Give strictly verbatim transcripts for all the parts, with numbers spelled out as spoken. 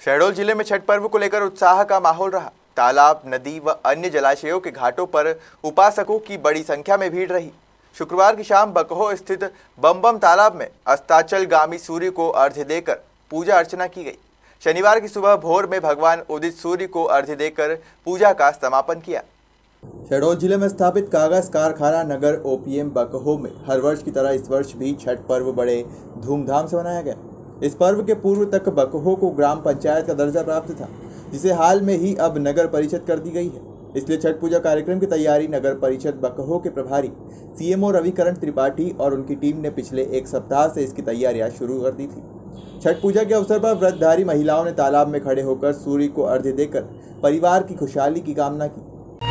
शहडोल जिले में छठ पर्व को लेकर उत्साह का माहौल रहा। तालाब, नदी व अन्य जलाशयों के घाटों पर उपासकों की बड़ी संख्या में भीड़ रही। शुक्रवार की शाम बकहो स्थित बम-बम तालाब में अस्ताचलगामी सूर्य को अर्घ्य देकर पूजा अर्चना की गई। शनिवार की सुबह भोर में भगवान उदित सूर्य को अर्घ्य देकर पूजा का समापन किया। शहडोल जिले में स्थापित कागज कारखाना नगर ओपीएम बकहो में हर वर्ष की तरह इस वर्ष भी छठ पर्व बड़े धूमधाम से मनाया गया। इस पर्व के पूर्व तक बकहो को ग्राम पंचायत का दर्जा प्राप्त था, जिसे हाल में ही अब नगर परिषद कर दी गई है। इसलिए छठ पूजा कार्यक्रम की तैयारी नगर परिषद बकहो के प्रभारी सीएमओ रविकरण त्रिपाठी और उनकी टीम ने पिछले एक सप्ताह से इसकी तैयारियां शुरू कर दी थी। छठ पूजा के अवसर पर व्रतधारी महिलाओं ने तालाब में खड़े होकर सूर्य को अर्घ्य देकर परिवार की खुशहाली की कामना की।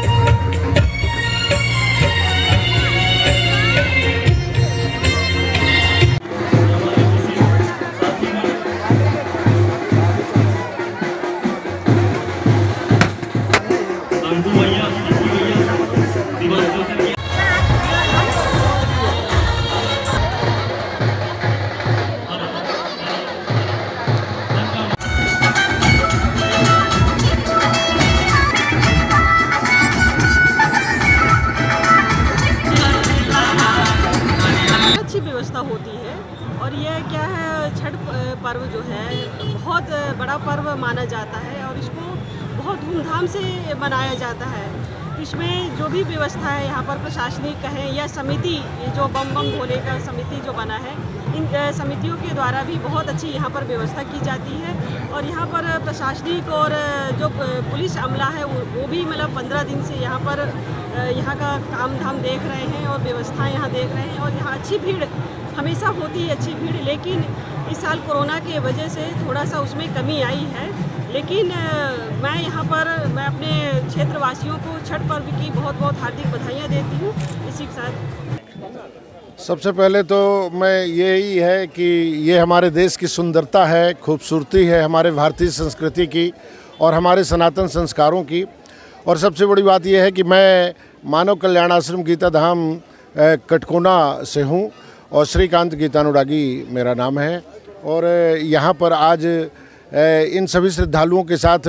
अच्छी व्यवस्था होती है और ये क्या है, छठ पर्व जो है बहुत बड़ा पर्व माना जाता है और इसको बहुत धूमधाम से मनाया जाता है। इसमें जो भी व्यवस्था है यहाँ पर प्रशासनिक कहें या समिति, जो बम बम भोले का समिति जो बना है, इन समितियों के द्वारा भी बहुत अच्छी यहाँ पर व्यवस्था की जाती है। और यहाँ पर प्रशासनिक और जो पुलिस अमला है वो भी मतलब पंद्रह दिन से यहाँ पर यहाँ का काम धाम देख रहे हैं और व्यवस्थाएं यहाँ देख रहे हैं। और यहाँ अच्छी भीड़ हमेशा होती है, अच्छी भीड़, लेकिन इस साल कोरोना के वजह से थोड़ा सा उसमें कमी आई है। लेकिन मैं यहाँ पर मैं अपने क्षेत्रवासियों को छठ पर्व की बहुत बहुत हार्दिक बधाइयाँ देती हूँ। इसी के साथ सबसे पहले तो मैं यही है कि ये हमारे देश की सुंदरता है, खूबसूरती है हमारे भारतीय संस्कृति की और हमारे सनातन संस्कारों की। और सबसे बड़ी बात यह है कि मैं मानव कल्याण आश्रम गीता धाम कटकोना से हूँ और श्रीकांत गीतानुरागी मेरा नाम है। और यहाँ पर आज इन सभी श्रद्धालुओं के साथ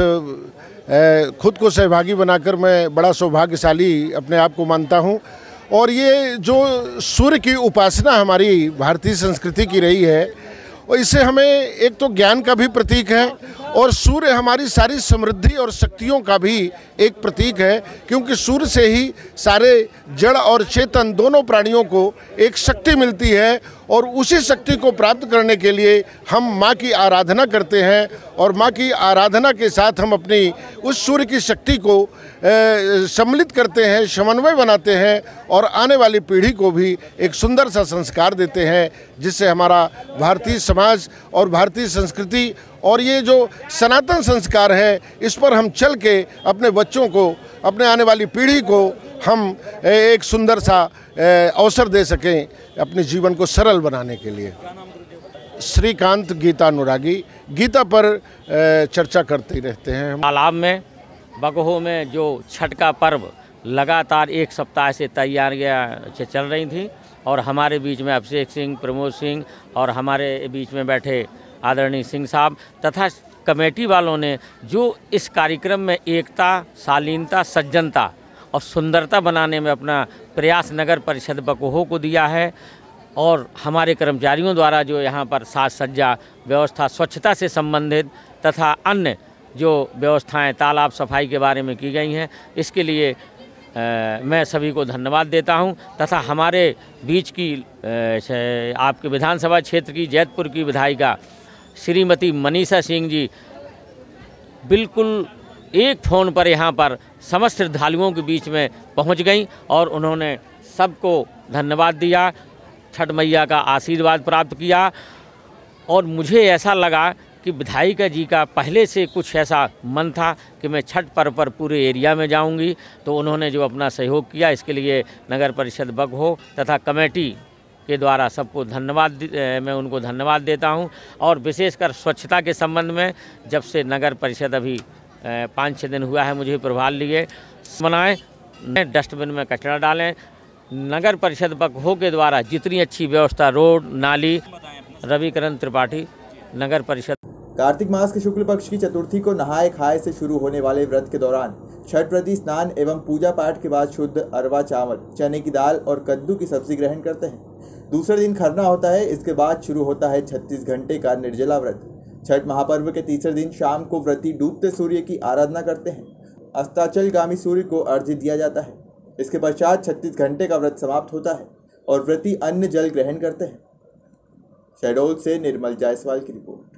खुद को सहभागी बनाकर मैं बड़ा सौभाग्यशाली अपने आप को मानता हूँ। और ये जो सूर्य की उपासना हमारी भारतीय संस्कृति की रही है, और इससे हमें एक तो ज्ञान का भी प्रतीक है और सूर्य हमारी सारी समृद्धि और शक्तियों का भी एक प्रतीक है, क्योंकि सूर्य से ही सारे जड़ और चेतन दोनों प्राणियों को एक शक्ति मिलती है। और उसी शक्ति को प्राप्त करने के लिए हम माँ की आराधना करते हैं और माँ की आराधना के साथ हम अपनी उस सूर्य की शक्ति को सम्मिलित करते हैं, समन्वय बनाते हैं और आने वाली पीढ़ी को भी एक सुंदर सा संस्कार देते हैं, जिससे हमारा भारतीय समाज और भारतीय संस्कृति और ये जो सनातन संस्कार है, इस पर हम चल के अपने बच्चों को, अपने आने वाली पीढ़ी को हम एक सुंदर सा अवसर दे सकें अपने जीवन को सरल बनाने के लिए। श्रीकांत गीतानुरागी, गीता पर चर्चा करते रहते हैं। तालाब में बकहो में जो छठ का पर्व लगातार एक सप्ताह से तैयारियां चल रही थी और हमारे बीच में अभिषेक सिंह, प्रमोद सिंह और हमारे बीच में बैठे आदरणीय सिंह साहब तथा कमेटी वालों ने जो इस कार्यक्रम में एकता, शालीनता, सज्जनता और सुंदरता बनाने में अपना प्रयास नगर परिषद बकहो को दिया है। और हमारे कर्मचारियों द्वारा जो यहाँ पर साज सज्जा व्यवस्था, स्वच्छता से संबंधित तथा अन्य जो व्यवस्थाएं तालाब सफाई के बारे में की गई हैं, इसके लिए आ, मैं सभी को धन्यवाद देता हूं। तथा हमारे बीच की आ, आपके विधानसभा क्षेत्र की जैतपुर की विधायिका श्रीमती मनीषा सिंह जी बिल्कुल एक फ़ोन पर यहाँ पर समस्त श्रद्धालुओं के बीच में पहुँच गई और उन्होंने सबको धन्यवाद दिया, छठ मैया का आशीर्वाद प्राप्त किया। और मुझे ऐसा लगा कि विधायिका जी का पहले से कुछ ऐसा मन था कि मैं छठ पर्व पर पूरे एरिया में जाऊंगी, तो उन्होंने जो अपना सहयोग किया, इसके लिए नगर परिषद बकहो तथा कमेटी के द्वारा सबको धन्यवाद, मैं उनको धन्यवाद देता हूं। और विशेषकर स्वच्छता के संबंध में जब से नगर परिषद अभी पाँच छः दिन हुआ है मुझे प्रभार लिए, बनाएं, डस्टबिन में कचरा डालें। नगर परिषद बकहो के द्वारा जितनी अच्छी व्यवस्था, रोड, नाली, रविकरण त्रिपाठी, नगर परिषद। कार्तिक मास के शुक्ल पक्ष की चतुर्थी को नहाए खाए से शुरू होने वाले व्रत के दौरान छठ व्रती स्नान एवं पूजा पाठ के बाद शुद्ध अरवा चावल, चने की दाल और कद्दू की सब्जी ग्रहण करते हैं। दूसरे दिन खरना होता है। इसके बाद शुरू होता है छत्तीस घंटे का निर्जला व्रत। छठ महापर्व के तीसरे दिन शाम को व्रती डूबते सूर्य की आराधना करते हैं। अस्ताचलगामी सूर्य को अर्घ्य दिया जाता है। इसके पश्चात छत्तीस घंटे का व्रत समाप्त होता है और व्रती अन्न जल ग्रहण करते हैं। शहडोल से निर्मल जायसवाल की रिपोर्ट।